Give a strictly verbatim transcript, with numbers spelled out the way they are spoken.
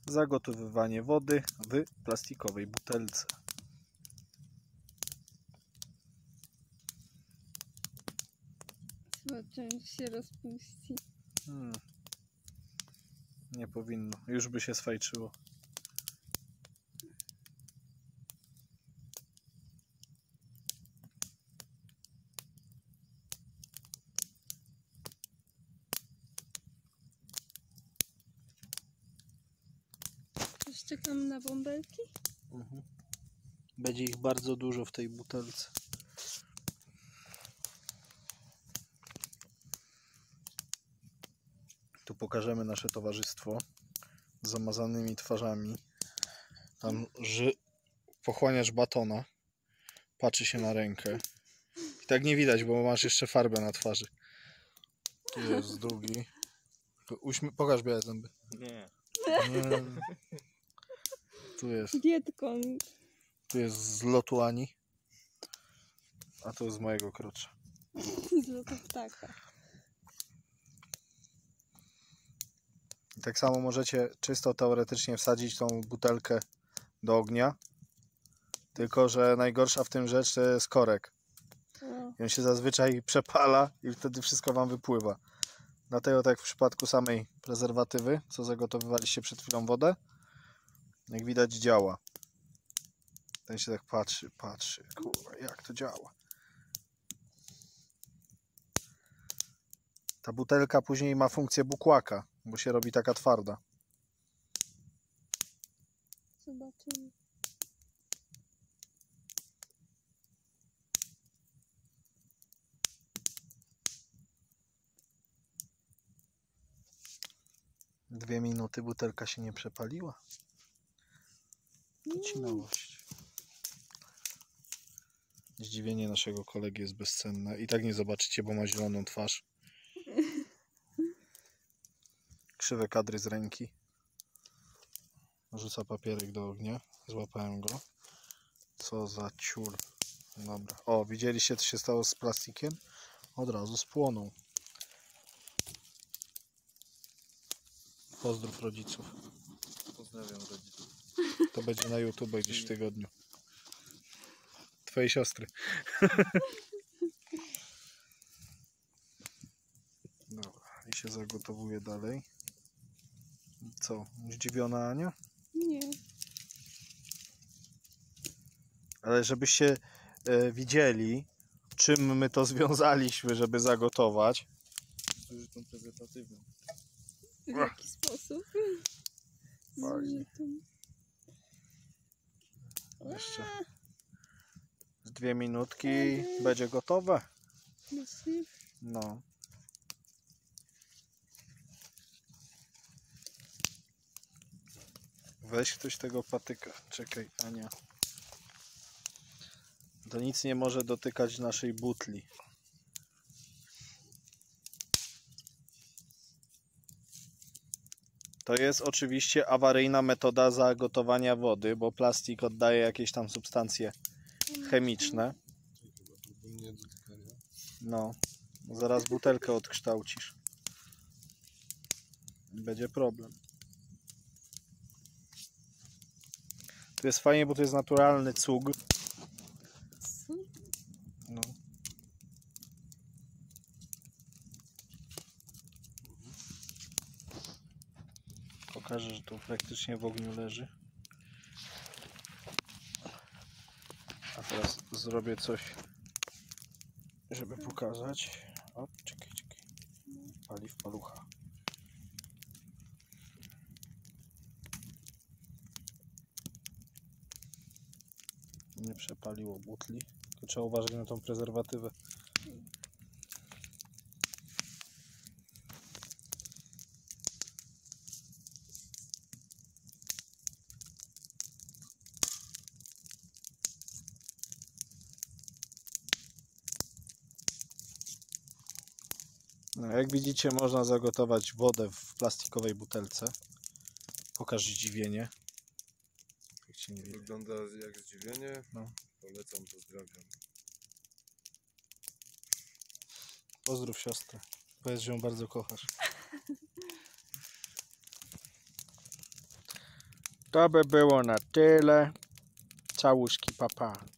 zagotowywanie wody w plastikowej butelce. Zobaczymy, czy się rozpuści. Hmm. Nie powinno. Już by się sfajczyło. Już czekam na bąbelki. Mhm. Będzie ich bardzo dużo w tej butelce. Tu pokażemy nasze towarzystwo z zamazanymi twarzami. Tam ży... pochłaniacz batona patrzy się na rękę. I tak nie widać, bo masz jeszcze farbę na twarzy. Tu jest drugi. Uśmie... Pokaż białe zęby. Nie. Nie. Tu jest. Dietką. Tu jest z lotu Ani. A to z mojego krocza. Z lotu ptaka. I tak samo możecie czysto teoretycznie wsadzić tą butelkę do ognia. Tylko że najgorsza w tym rzecz to jest korek. O. I on się zazwyczaj przepala i wtedy wszystko wam wypływa. Dlatego tak w przypadku samej prezerwatywy, co zagotowywaliście przed chwilą wodę, jak widać działa. Ten się tak patrzy, patrzy, kurwa, jak to działa. Ta butelka później ma funkcję bukłaka, bo się robi taka twarda. Zobaczymy. Dwie minuty butelka się nie przepaliła. To ci nowość. Zdziwienie naszego kolegi jest bezcenne. I tak nie zobaczycie, bo ma zieloną twarz. Krzywe kadry z ręki. Rzuca papierek do ognia. Złapałem go. Co za ciul. Dobra. O, widzieliście, co się stało z plastikiem? Od razu spłonął. Pozdrów rodziców. Pozdrawiam rodziców. To będzie na YouTube gdzieś w tygodniu. Twojej siostry. Dobra, i się zagotowuje dalej. Co? Zdziwiona Ania? Nie. Ale żebyście e, widzieli, czym my to związaliśmy, żeby zagotować. Z użytą prezerwatywą. W jaki sposób? Fajnie. Z Jeszcze z dwie minutki będzie gotowe. Myślisz? No. Weź ktoś tego patyka. Czekaj, Ania. To nic nie może dotykać naszej butli. To jest oczywiście awaryjna metoda zagotowania wody, bo plastik oddaje jakieś tam substancje chemiczne. No, zaraz butelkę odkształcisz. Będzie problem. Tu jest fajnie, bo to jest naturalny cug. No. Pokażę, że to praktycznie w ogniu leży. A teraz zrobię coś, żeby pokazać. O, czekaj, czekaj. Pali w palucha. Nie przepaliło butli. To trzeba uważać na tą prezerwatywę. No, jak widzicie, można zagotować wodę w plastikowej butelce. Pokaż zdziwienie. Jak się nie widać. Wygląda jak zdziwienie. No. Polecam, pozdrawiam. Pozdrów siostrę. Powiedz, że ją bardzo kochasz. To by było na tyle. Całuszki, papa. Pa.